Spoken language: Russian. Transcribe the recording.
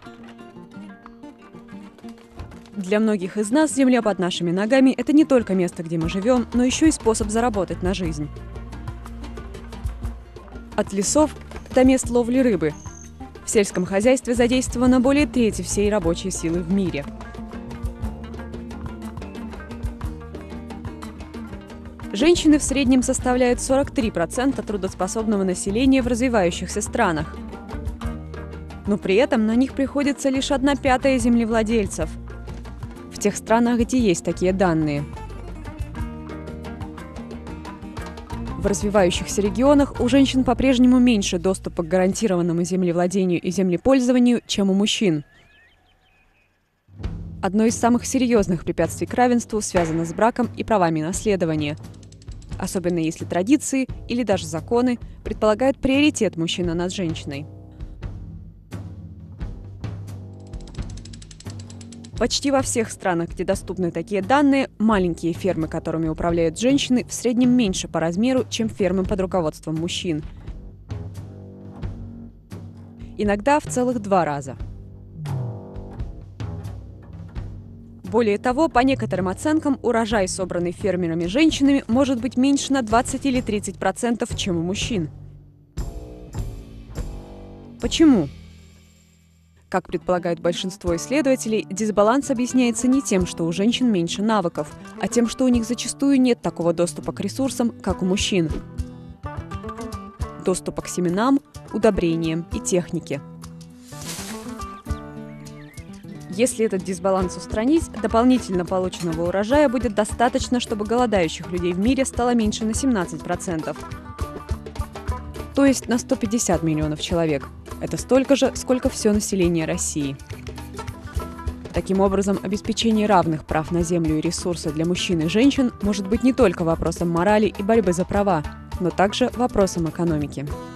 Для многих из нас земля под нашими ногами – это не только место, где мы живем, но еще и способ заработать на жизнь. От лесов до мест ловли рыбы. В сельском хозяйстве задействовано более трети всей рабочей силы в мире. Женщины в среднем составляют 43% трудоспособного населения в развивающихся странах. Но при этом на них приходится лишь 1/5 землевладельцев. В тех странах, где есть такие данные. В развивающихся регионах у женщин по-прежнему меньше доступа к гарантированному землевладению и землепользованию, чем у мужчин. Одно из самых серьезных препятствий к равенству связано с браком и правами наследования. Особенно если традиции или даже законы предполагают приоритет мужчины над женщиной. Почти во всех странах, где доступны такие данные, маленькие фермы, которыми управляют женщины, в среднем меньше по размеру, чем фермы под руководством мужчин. Иногда в целых 2 раза. Более того, по некоторым оценкам, урожай, собранный фермерами-женщинами, может быть меньше на 20 или 30%, чем у мужчин. Почему? Как предполагают большинство исследователей, дисбаланс объясняется не тем, что у женщин меньше навыков, а тем, что у них зачастую нет такого доступа к ресурсам, как у мужчин. Доступа к семенам, удобрениям и технике. Если этот дисбаланс устранить, дополнительно полученного урожая будет достаточно, чтобы голодающих людей в мире стало меньше на 17%. То есть на 150 миллионов человек. Это столько же, сколько все население России. Таким образом, обеспечение равных прав на землю и ресурсы для мужчин и женщин может быть не только вопросом морали и борьбы за права, но также вопросом экономики.